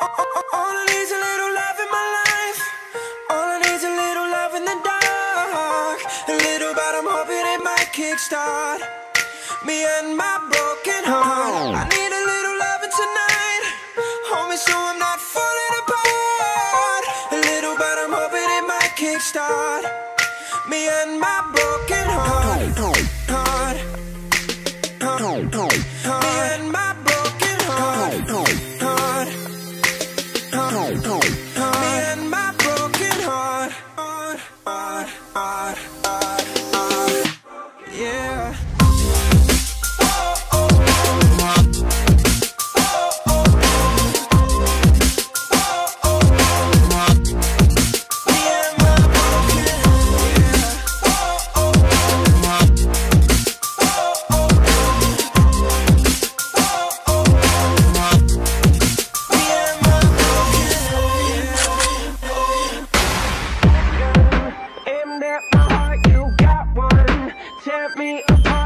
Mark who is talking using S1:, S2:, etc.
S1: All I need's a little love in my life. All I need's a little love in the dark. A little, but I'm hoping it might kickstart me and my broken heart. I need a little loving tonight, homie, so I'm not falling apart. A little, but I'm hoping it might kickstart me and my broken heart. Me and my broken heart. Me and my broken heart. Yeah. Aimed at my heart, you got one. Tear me apart.